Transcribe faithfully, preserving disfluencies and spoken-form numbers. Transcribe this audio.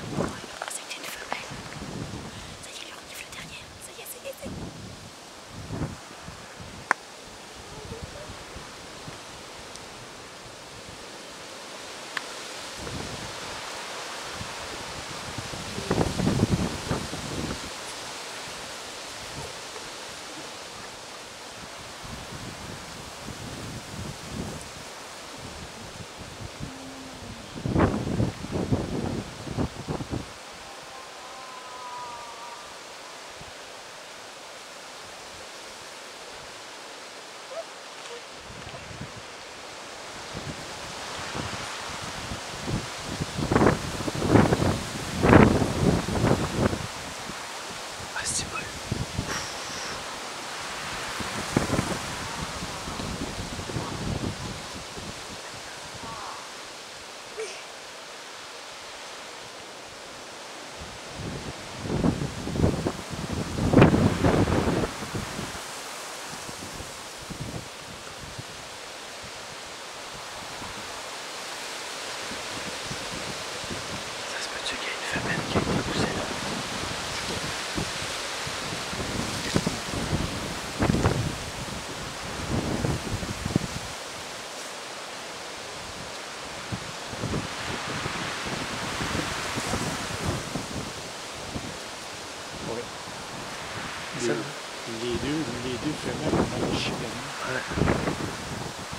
C'était une femelle. Ça y est, lui renifle le dernier. Ça y est, ça y est, ça y est. Ah, c'est molle. Ça se peut-tu qu'il y ait une femelle qui a été poussée là? Ouais. C'est ça? Les, les deux, les deux femelles ont mal chicané. Ouais.